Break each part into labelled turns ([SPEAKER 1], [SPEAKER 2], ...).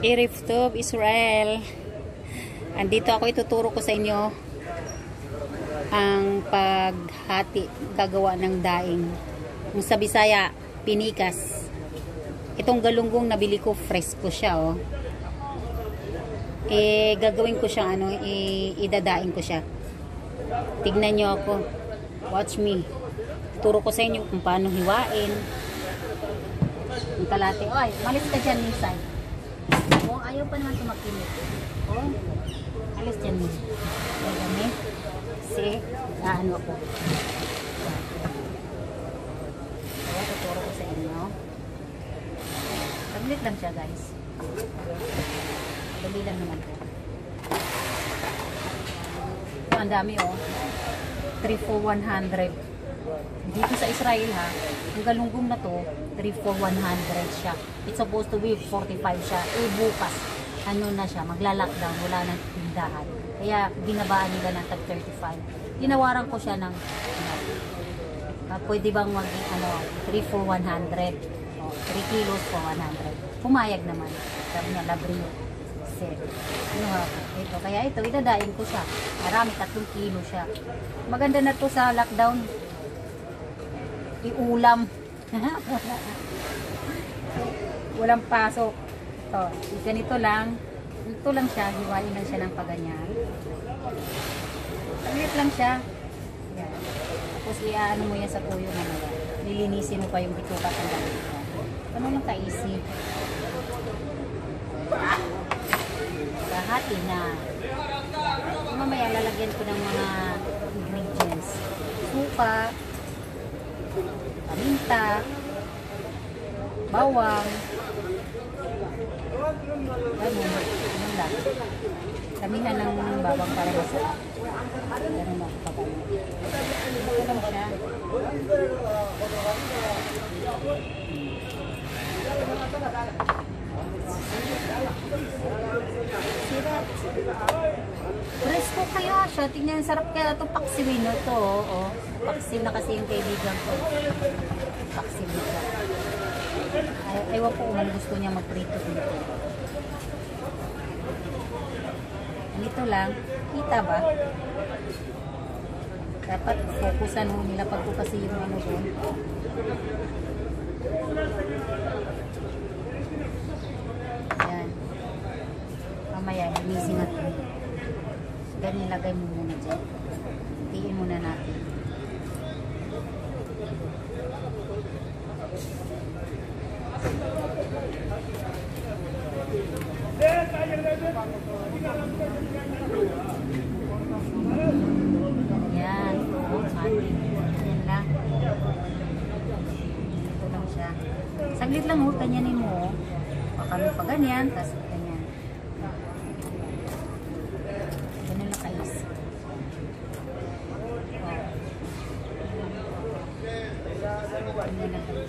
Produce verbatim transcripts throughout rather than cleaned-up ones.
[SPEAKER 1] Erev Tov Israel. Andito ako, ituturo ko sa inyo ang paghati, gagawa ng daing. Yung sa Bisaya, pinikas. Itong galunggong nabili ko, fresco siya, oh. Eh, gagawin ko siya, ano, eh, idadaing ko siya. Tignan nyo ako. Watch me. Turo ko sa inyo kung paano hiwain. Yung kalate. Oy, malis ka dyan, Nisay. Oh, ayaw pa naman tumakilit. Oh, alis dyan. Ay, kami. Si, ah, ano ako. Kaya, tuturo ko sa inyo. Saglit lang siya, guys. Dali lang naman po. Ito, ang dami, oh. three for one hundred. Dito sa Israel, ha, yung galunggong na to, three for one hundred siya. It's supposed to be forty-five siya. Eh, bukas, ano na siya, magla-lockdown, wala nang tindahan. Kaya, binabaan nila ng tag thirty-five. Tinawaran ko siya ng, ano, uh, pwede bang maging, ano, three for one hundred. Oh, three kilos for one hundred. Pumayag naman. Sabi niya, labrio. Set. Ano ha? Ito. Kaya ito, idadain ko siya. Marami, tatlong kilo siya. Maganda na to sa lockdown. Iulam. Walang pasok. Ito. Ganito lang. Ito lang siya. Hiwain lang siya ng paganyan. Saglit lang siya. Yan. Tapos iaano mo yan sa tuyo na nila. Nilinisin mo pa yung bituka ng gamit. Ano lang ka-easy. Hati na. Mamaya lalagyan ko ng mga ingredients. Suka, paminta, bawang, ganun, ganun lang. Kamihan ng bawang para masarap. Ganun lang pagano. Ito lang siya. Presko kaya siya. Tingnan, sarap kaya itong paksiwin na ito. Oh. Paksiw na kasi yung kaibigan ko. Paksiw na siya. Ay, aywan ko kung gusto niya magprito dito. Dito lang. Kita ba? Dapat fokusan mo nila pag kasi yung ano doon. Ayan. Mamaya, linisin natin. Ganyan, lagay mo muna dyan. Tiin muna natin. Yan. Yan lang. Ito lang siya. Saglit lang, oh. Ganyanin mo, oh. Baka mo pa ganyan, tapos ganyan. Ganun lang kayo. Ganyan lang kayo.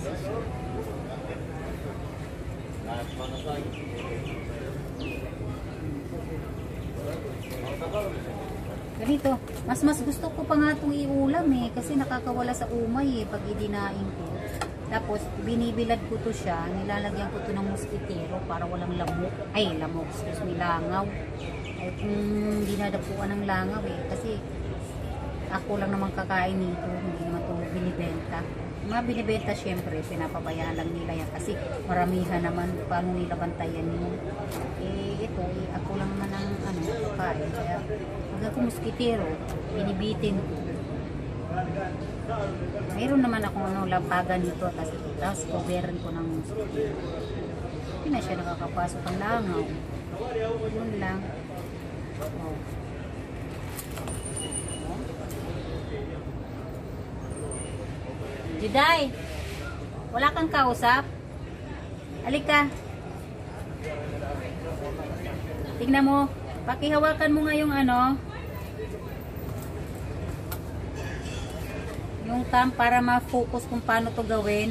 [SPEAKER 1] Ganito. Mas mas gusto ko pa nga itong iulam eh. Kasi nakakawala sa umay eh. Pag idinain ko. Tapos, binibilad ko to siya. Nilalagyan ko to ng muskitero para walang lamok. Ay, lamok. Excuse me, langaw. Ay, kung dinadapuan ng langaw eh. Kasi, ako lang naman kakain nito. Hindi naman ito binibenta. Mga binibenta, syempre, pinapabayaan lang nila yan. Kasi, maramihan naman. Paano nila bantayan yun? Eh, ito, eh, ako lang naman ang, ano, kakain. Kaya, pag ako muskitero, binibitin ko. Mayroon naman akong ano, lampagan nito, tapos, tapos coverin ko ng muskitero. Hindi na siya nakakapasok ang langaw. Yun lang. Oh. Juday, wala kang kausap? Halika. Tingnan mo, pakihawakan mo nga yung ano, yung cam para ma-focus kung paano to gawin.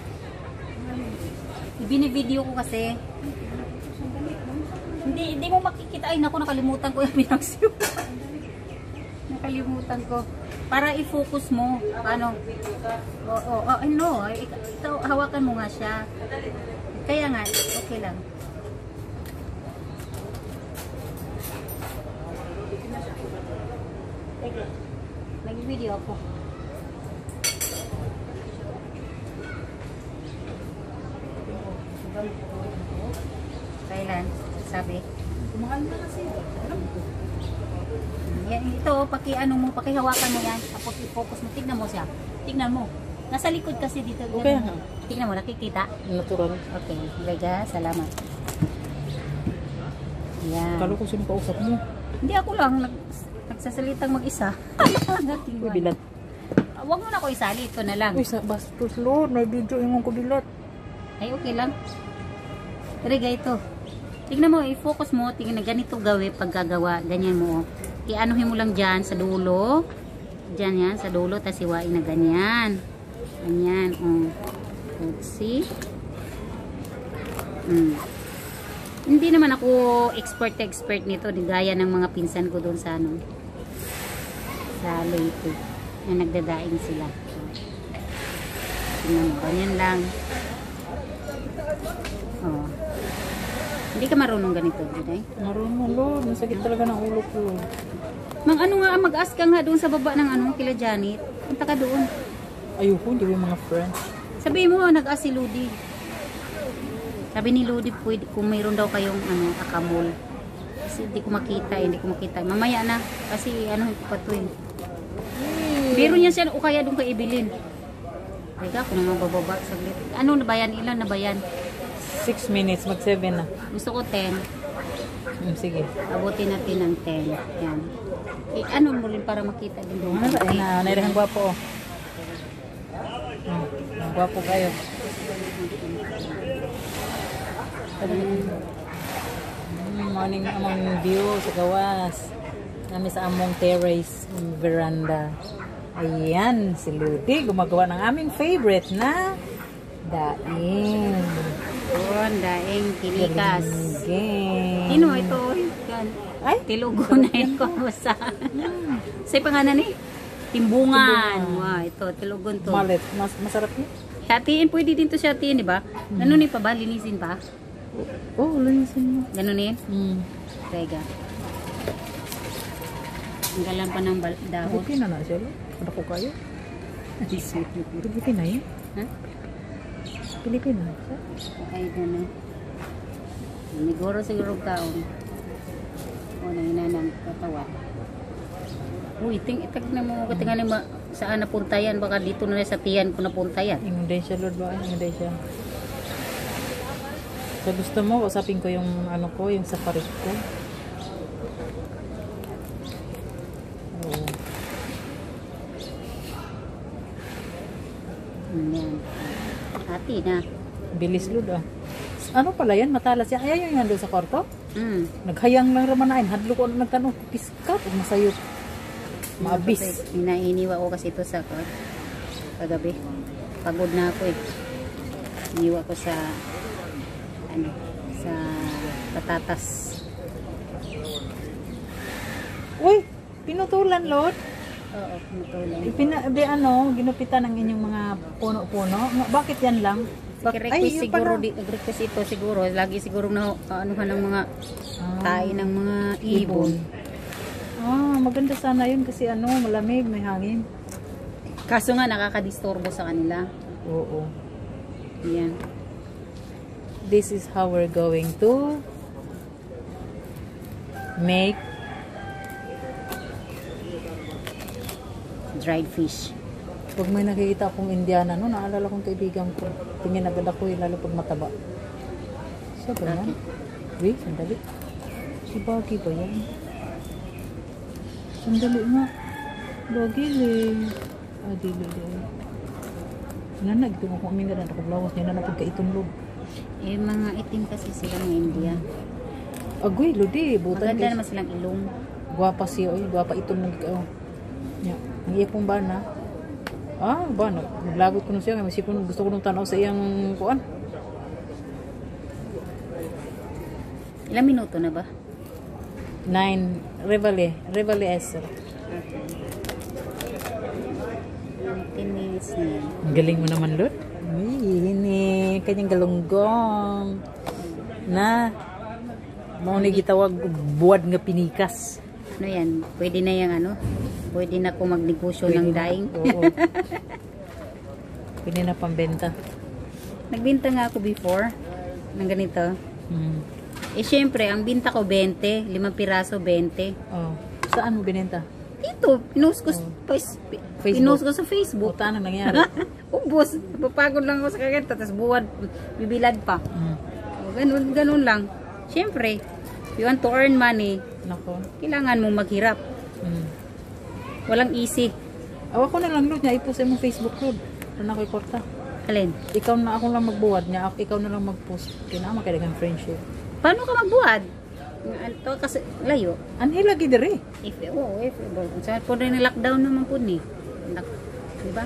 [SPEAKER 1] Ibini-video ko kasi. Hindi, hindi mo makikita. Ay, naku, nakalimutan ko yung pinagsiw. Nakalimutan ko. Para i-focus mo. Paano? Oo, oh, oh, oh, no. Ito, hawakan mo nga siya. Kaya nga, okay lang. Nag-video ako. Thailand, sabi.
[SPEAKER 2] Mahal na kasi. Alam ko.
[SPEAKER 1] Yan, ito, paki ano mo, pakihawakan mo yan. Tapos i-focus mo, tignan mo siya. Tignan mo. Nasa likod kasi dito.
[SPEAKER 2] Okay.
[SPEAKER 1] Ganun. Tignan mo, nakikita?
[SPEAKER 2] Natural.
[SPEAKER 1] Okay, Vega, salamat. Yan.
[SPEAKER 2] Kalo ko sino kausap mo.
[SPEAKER 1] Hindi ako lang, nag, nagsasalitang mag-isa.
[SPEAKER 2] Kubilat.
[SPEAKER 1] Ah, Huwag mo na ako isali, ito na lang.
[SPEAKER 2] Uy, sa bastos Lord. May video yung kubilat.
[SPEAKER 1] Ay, okay lang. Riga ito. Tignan mo, i-focus mo, tignan na ganito gawin pag gagawa. Ganyan mo. I-anuhin mo lang dyan sa dulo. Dyan yan, sa dulo. Tapos iwain na ganyan. Ganyan. Oh. See? Hmm. Hindi naman ako expert-expert nito. Di gaya ng mga pinsan ko doon sa ano. Sa Leyte. Na nagdadaing sila. Tignan mo, ganyan lang. Oh. Hindi ka marunong ganito, Juday?
[SPEAKER 2] Marunong Lord. Masakit talaga ng ulo ko.
[SPEAKER 1] Mang ano nga, mag-ask ka nga doon sa baba ng ano, kila Janet. Punta ka doon.
[SPEAKER 2] Ayoko, hindi ko yung mga friends.
[SPEAKER 1] Sabihin mo, nag-ask si Ludi. Sabi ni Ludi, pwede, kung mayroon daw kayong ano, akamol. Kasi hindi ko makita, eh, hindi ko makita. Mamaya na, kasi ano, ko pa to eh. Biro niya siya, o kaya doon kay Evelyn. Teka, kung naman bababa, saglit. Ano na ba yan? Ilan na ba yan?
[SPEAKER 2] six minutes, mag seven na.
[SPEAKER 1] Gusto ko ten.
[SPEAKER 2] Hmm, sige.
[SPEAKER 1] Abutin natin ng ten. Yan. Eh, ano mo rin para makita din doon.
[SPEAKER 2] Ano ba? Ay, na, nairang gwapo. Oh. Hmm, ang gwapo kayo. Hmm, morning among view sa gawas. Nami sa among terrace veranda. Ayan, si Ludi gumagawa ng aming favorite na daing.
[SPEAKER 1] Doon, daing kinikas.
[SPEAKER 2] Game.
[SPEAKER 1] Sino ito? Yan.
[SPEAKER 2] Ay,
[SPEAKER 1] Tilugo na yun ko sa... Sa pangalan ni? Timbungan. Wow, ito, tilugon to.
[SPEAKER 2] Malit. Mas, masarap yun.
[SPEAKER 1] Hatiin, pwede din to siya hatiin, di ba? Ganunin pa ba? Linisin pa?
[SPEAKER 2] Oh, linisin mo.
[SPEAKER 1] Ganunin?
[SPEAKER 2] Hmm.
[SPEAKER 1] Tega. Ang galan pa ng bal- dahon.
[SPEAKER 2] Pilipina na siya. Ano ko kayo? Pilipina yun?
[SPEAKER 1] Ha?
[SPEAKER 2] Pilipina.
[SPEAKER 1] Ay, gano'n. Siguro siguro taon. O, nangina ng katawan. Uy, ting itag na mo katingali ma saan napunta yan? Baka dito na sa tiyan ko napunta yan.
[SPEAKER 2] Ingon din siya, Lord ba? Ingon din siya. So, gusto mo, usapin ko yung ano ko, yung safari ko. Oo.
[SPEAKER 1] Yan. Hati na.
[SPEAKER 2] Bilis, Lord ah. Ano pala yan? Matalas yan. Ayan yung nandun sa kwarto.
[SPEAKER 1] Mm.
[SPEAKER 2] Naghayang lang ramanain. Hadlo ko nagtanong, piskat. Huwag masayot. Maabis.
[SPEAKER 1] Ina-iniwa ko kasi ito sa kwan. Kagabi. Pagod na ako eh. Iniwa ko sa ano, sa patatas.
[SPEAKER 2] Uy, pinutulan, Lord.
[SPEAKER 1] Oo, matulong.
[SPEAKER 2] Ipina, di ano, ginupitan ng inyong mga puno-puno. Bakit yan lang? Bak
[SPEAKER 1] Request
[SPEAKER 2] yun
[SPEAKER 1] siguro,
[SPEAKER 2] pala.
[SPEAKER 1] di, request ito siguro. Lagi siguro na anuhan ng mga
[SPEAKER 2] Ah,
[SPEAKER 1] tayo ng mga ibon.
[SPEAKER 2] Ah, maganda sana yun kasi ano, malamig, may hangin.
[SPEAKER 1] Kaso nga nakakadisturbo sa kanila.
[SPEAKER 2] Oo.
[SPEAKER 1] Yan.
[SPEAKER 2] This is how we're going to make
[SPEAKER 1] Dried fish.
[SPEAKER 2] pag may nakikita akong Indiana, no, naalala kong kaibigan ko. Tingin agad ako, eh, lalo pag mataba. Siya ba yan? Wait, sandali. Si Baggy ba yan? Sandali nga. Baggy, eh. Ah, dili, dili. Nanag, ito kung aming ganda ako blawas niya na pagkaitunlog.
[SPEAKER 1] Eh, mga itim kasi sila ng India.
[SPEAKER 2] Agoy, lodi, butan
[SPEAKER 1] Maganda naman silang ilong.
[SPEAKER 2] Guwapa siya, oy, guwapa itunlog. Oh. Yeah. Ang iya pong ba na? Ah, ba, naglagot ko na siya. Masipon, gusto ko nung tanaw sa iyang kuan.
[SPEAKER 1] Ilang minuto na ba?
[SPEAKER 2] Nine, Revale, Revale Esther.
[SPEAKER 1] nineteen minutes na yan.
[SPEAKER 2] Ang galing mo naman, Lord. Uy, hini, kanyang galunggong. Na, maunay gitawag buwad nga pinikas.
[SPEAKER 1] Ano yan? Pwede na yung ano? Pwede na ako magnegosyo ng
[SPEAKER 2] Pwede na.
[SPEAKER 1] daing.
[SPEAKER 2] Oo. Pwede na pambenta.
[SPEAKER 1] Nagbenta nga ako before ng ganito.
[SPEAKER 2] Hmm.
[SPEAKER 1] Eh, syempre, ang binta ko twenty. Limang piraso, twenty.
[SPEAKER 2] Oh. Saan mo binenta?
[SPEAKER 1] Dito, pinost ko,
[SPEAKER 2] Oh.
[SPEAKER 1] pas- pi-
[SPEAKER 2] Facebook.
[SPEAKER 1] pinost ko sa Facebook.
[SPEAKER 2] Buta na nangyari.
[SPEAKER 1] Ubus. Papagod lang ako sa kaganta. Tapos buwan, bibilad pa.
[SPEAKER 2] Hmm.
[SPEAKER 1] O, ganun, ganun lang. Syempre, if you want to earn money,
[SPEAKER 2] Nako.
[SPEAKER 1] kailangan mo maghirap.
[SPEAKER 2] Hmm.
[SPEAKER 1] Walang easy.
[SPEAKER 2] Awa ko na lang, Lord, niya ipost sa imong Facebook, Lord. Ano ko ikorta?
[SPEAKER 1] Alin?
[SPEAKER 2] Ikaw na ako lang magbuwad niya, ikaw na lang mag-post. Kinama kaya ng friendship.
[SPEAKER 1] Paano ka magbuhat? Ito kasi layo.
[SPEAKER 2] Anhi lagi dire.
[SPEAKER 1] If, oh, if, sa po rin lockdown naman po ni. Lock, diba?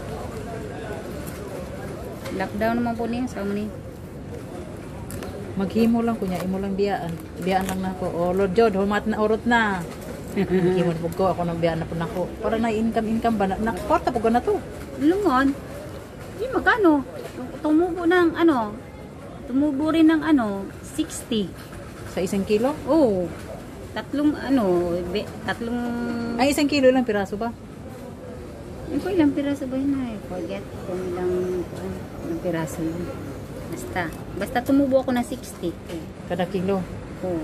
[SPEAKER 1] Lockdown naman po niya. Sa ni.
[SPEAKER 2] Maghimo lang kunya, imo lang biyaan. Biyaan lang nako. Oh Lord Jod, humat na urot na. Maghimo na pug ko ako nang biyaan na po nako. Para na income income ba na nakwarta pug na to.
[SPEAKER 1] Lungon. Di magkano? Tumubo ng ano? Tumubo rin ng ano? sixty.
[SPEAKER 2] Sa isang kilo?
[SPEAKER 1] Oh. Tatlong ano, be, tatlong
[SPEAKER 2] Ay isang kilo lang piraso ba?
[SPEAKER 1] Ay, ko ilang piraso ba yun ay? Forget kung ilang, ano, ilang piraso yun. Basta. Basta tumubo ako ng sixty.
[SPEAKER 2] Kada kilo.
[SPEAKER 1] Oh.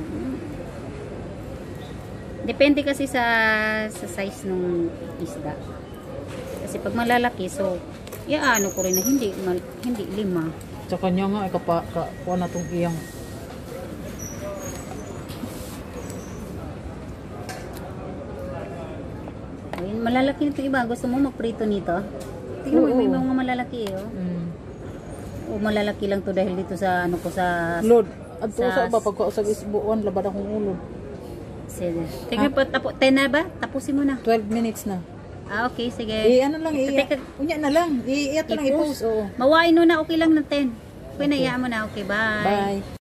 [SPEAKER 1] Depende kasi sa sa size ng isda. Kasi pag malalaki, so, ya ano ko rin na hindi, mal, hindi lima.
[SPEAKER 2] Sa kanya nga ay kapa ka kuha na tong iyang
[SPEAKER 1] Ayun, malalaki nito iba. Gusto mo magprito nito? Tingnan mo,
[SPEAKER 2] Oo.
[SPEAKER 1] may mga malalaki eh. Oh.
[SPEAKER 2] mm.
[SPEAKER 1] O malalaki lang to dahil dito sa ano ko sa...
[SPEAKER 2] Lord, adto
[SPEAKER 1] Sa-
[SPEAKER 2] sa ba pagka usag isbuon labad akong ulo.
[SPEAKER 1] Sige. Tingnan po, tapo, ten na ba? Tapusin mo na.
[SPEAKER 2] twelve minutes na.
[SPEAKER 1] Ah, okay, sige.
[SPEAKER 2] Eh ano lang, i
[SPEAKER 1] Teka,
[SPEAKER 2] unya na lang. I iyato lang i-post. Oo.
[SPEAKER 1] Mawain no na, okay lang na ten. Okay, na,
[SPEAKER 2] Okay.
[SPEAKER 1] iyaan mo na. Okay, bye.
[SPEAKER 2] Bye.